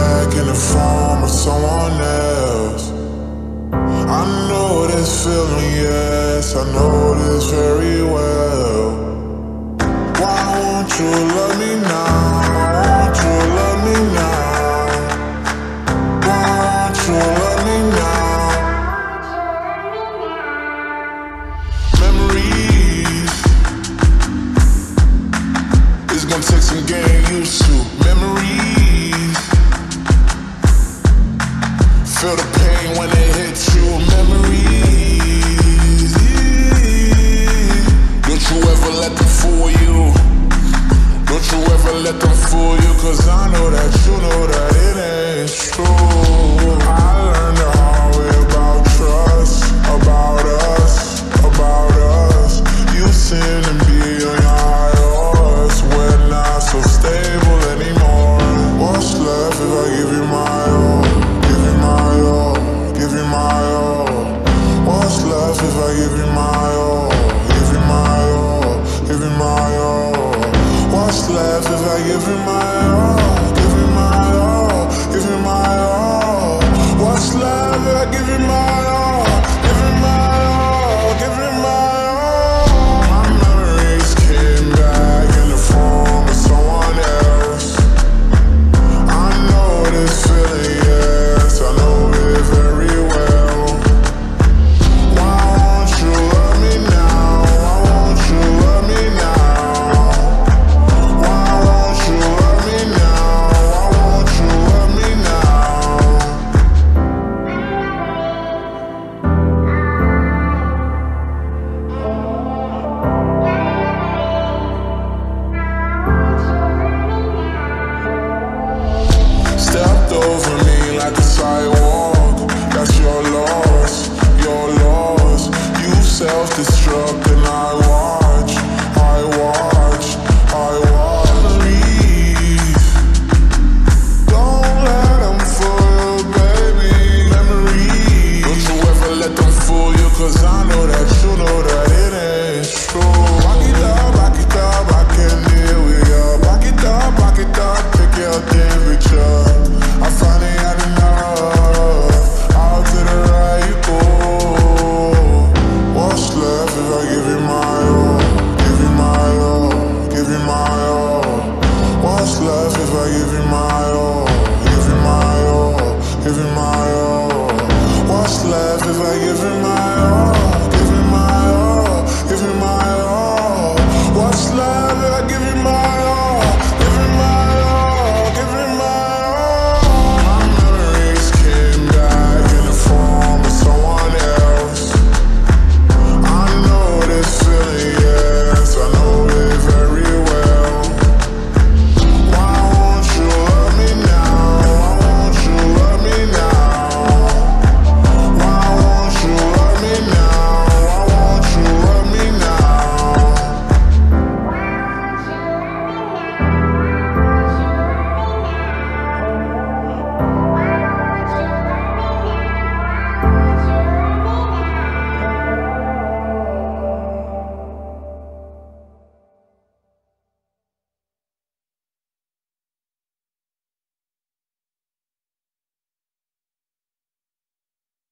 back in the form of someone else. I know this feeling, yes, I know this very well. Why won't you love me now? Won't you love me now? Why won't you love me now? Memories, it's gonna take some getting used to. Memories, feel the pain when it hits you. Memories, don't you ever let them fool you. Don't you ever let them fool you, cause I know that you know that it ain't true. I learned the hard way about trust, about us, about us. You seem to be on your high horse, we're not so stable anymore. What's left if I give you my all? Give you my all, give you my all. What's left if I give you my all? Give you my all, give you my all. What's left if I give you my all? Give you my all, give you my all. What's left if I give you my all? Give you my all, give you my all. My memories came back in the form of someone else. I know this feeling, yes, I know it very well. Why won't you love me now? Why won't you love me now? Stepped over me like a sidewalk. That's your loss, your loss. You self-destruct